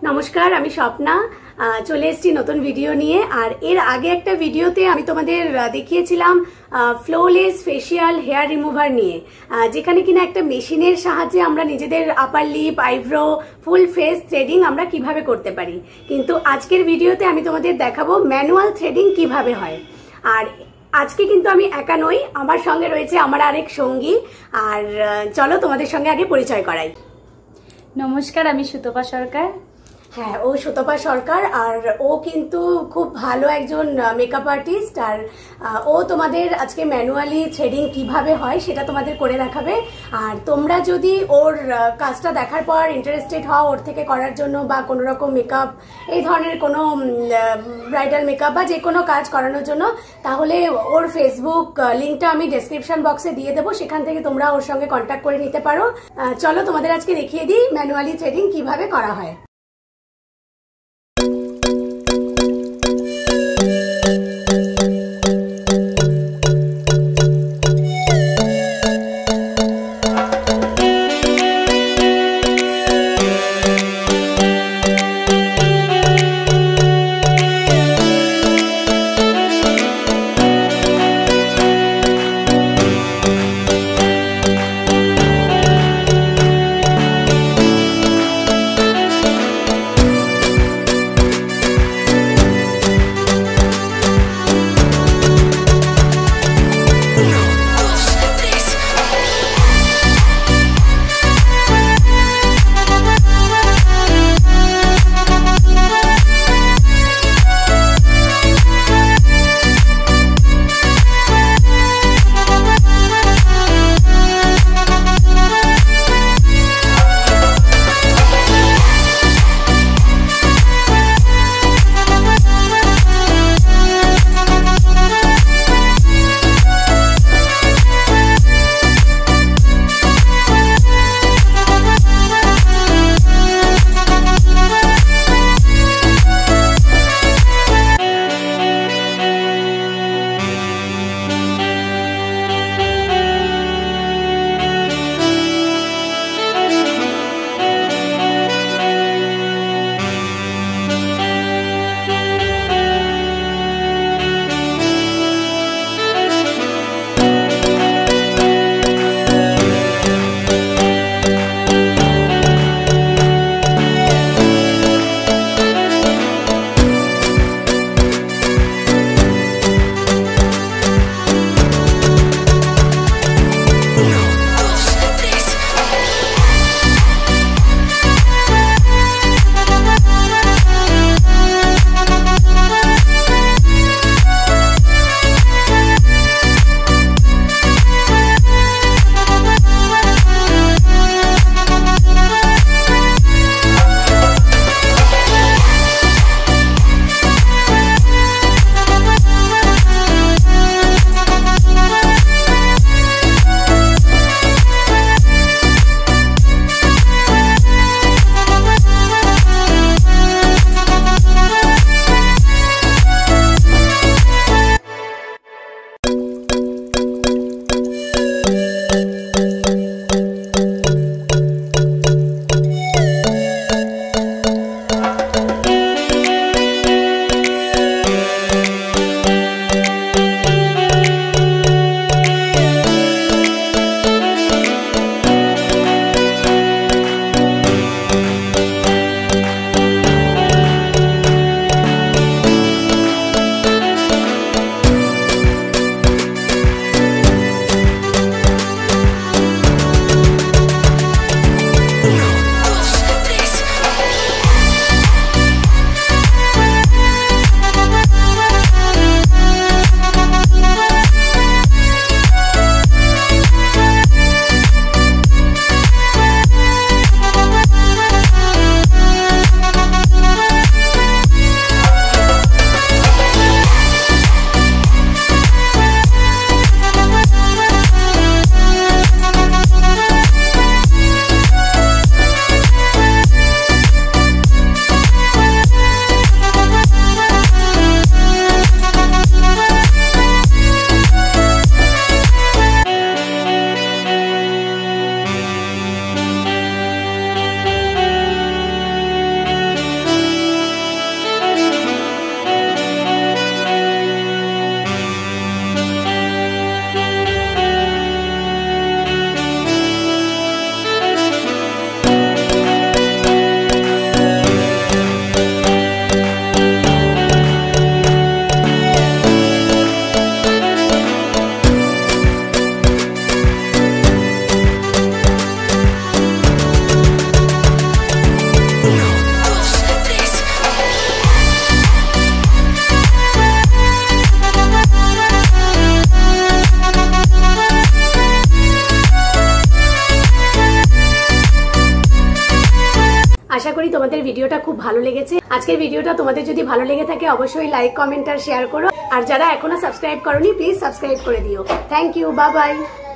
নমস্কার, আমি স্বপ্না। চলে এসেছি নতুন ভিডিও নিয়ে। আর এর আগে একটা ভিডিওতে আমি তোমাদের দেখিয়েছিলাম ফ্লোলেস ফেশিয়াল হেয়ার রিমুভার নিয়ে, যেখানে কিনা একটা মেশিনের সাহায্যে আমরা নিজেদের upper lip, eyebrow, full face threading আমরা কিভাবে করতে পারি। কিন্তু আজকের ভিডিওতে আমি তোমাদের দেখাবো ম্যানুয়াল থ্রেডিং কিভাবে হয়। আর আজকে কিন্তু আমি একা নই, আমার সঙ্গে রয়েছে আমার আরেক সঙ্গী। আর চলো তোমাদের সঙ্গে আগে পরিচয় করাই। নমস্কার, আমি সুতপা সরকার। হ্যাঁ, ও সুতপা সরকার। আর ও কিন্তু খুব ভালো একজন মেকআপ আর্টিস্ট। আর ও তোমাদের আজকে ম্যানুয়ালি থ্রেডিং কিভাবে হয় সেটা তোমাদের করে দেখাবে। আর তোমরা যদি ওর কাজটা দেখার পর ইন্টারেস্টেড হও ওর থেকে করার জন্য, বা কোনো রকম মেকআপ, এই ধরনের কোনো ব্রাইডাল মেকআপ বা যে কোনো কাজ করানোর জন্য, তাহলে ওর ফেসবুক লিঙ্কটা আমি ডেসক্রিপশন বক্সে দিয়ে দেবো, সেখান থেকে তোমরা ওর সঙ্গে কন্ট্যাক্ট করে নিতে পারো। চলো তোমাদের আজকে দেখিয়ে দিই ম্যানুয়ালি থ্রেডিং কিভাবে করা হয়। আশা করি তোমাদের ভিডিওটা খুব ভালো লেগেছে। আজকের ভিডিওটা তোমাদের যদি ভালো লেগে থাকে অবশ্যই লাইক, কমেন্ট আর শেয়ার করো। আর যারা এখনো সাবস্ক্রাইব করোনি প্লিজ সাবস্ক্রাইব করে দিও। Thank you, bye by.